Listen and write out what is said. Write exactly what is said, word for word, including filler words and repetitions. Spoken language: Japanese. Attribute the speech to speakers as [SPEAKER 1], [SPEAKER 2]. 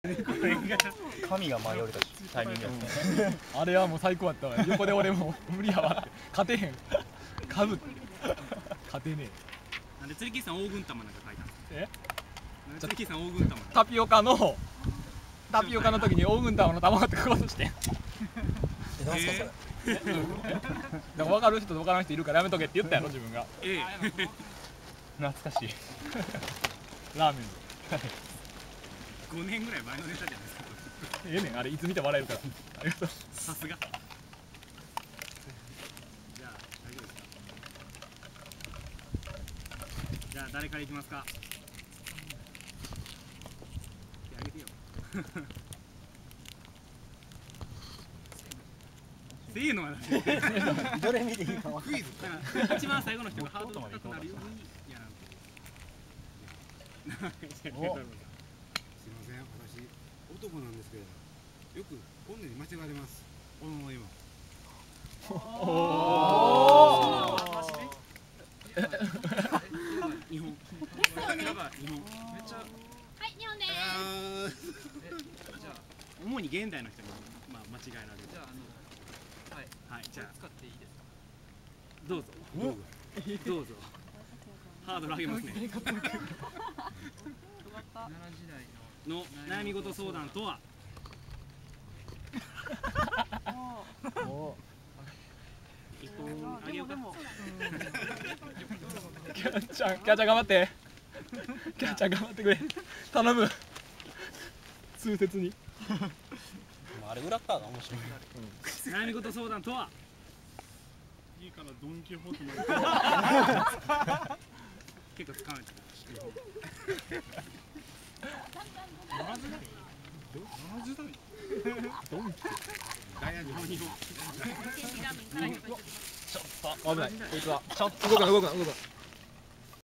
[SPEAKER 1] 神が舞い降りたタイミングやね。
[SPEAKER 2] あれはもう最高やったわ。横で俺も無理やわって勝てへん。かぶ勝てねえ。
[SPEAKER 3] なんで釣りキーさん黄金玉なんか書いたんですか。
[SPEAKER 2] え？
[SPEAKER 3] 釣りキーさん黄金玉。
[SPEAKER 2] タピオカのタピオカの時に黄金玉の玉ってこうとして。
[SPEAKER 1] え、なんすかそれ。
[SPEAKER 2] だから分かる人と分からない人いるからやめとけって言ったやろ自分が。
[SPEAKER 3] ええ。
[SPEAKER 1] 懐かしい。
[SPEAKER 2] ラーメン。
[SPEAKER 3] ごねんぐらい前のネタじゃないですか。
[SPEAKER 2] ええねんあれいつ見ても笑えるから。ありがとう。
[SPEAKER 3] さすが。じゃあ大丈夫ですか。じゃあ誰からいきますか。あげてよ。せーのは
[SPEAKER 1] どれ見ていいかわ
[SPEAKER 3] クイズ。一番最後の人がハードル高くなるようにやらんと。すいません、私男なんですけど、よく女に間違われます。俺も今。おお。日本。やばい日本。めっちゃ。はい日本です。じゃあ主に現代の人にまあ間違えられる。じゃああのはいはいじゃあ使っていいですか。どうぞどうぞどうぞ。ハードル上げますね。の悩み事相談とは。一本あげようか。
[SPEAKER 2] キャッチャーキャッチャー頑張って。キャッチャー頑張ってくれ。頼む。痛切に。
[SPEAKER 1] あれ裏側が面白い。
[SPEAKER 3] 悩み事相談とは。
[SPEAKER 4] いいからドンキホーテの。
[SPEAKER 3] 結構使わない。
[SPEAKER 4] ななじだいななじだい
[SPEAKER 2] ドンキ
[SPEAKER 3] ダイヤ日本日本。
[SPEAKER 2] ちょっと危ないこいつはちょっと動くな動くな動くな。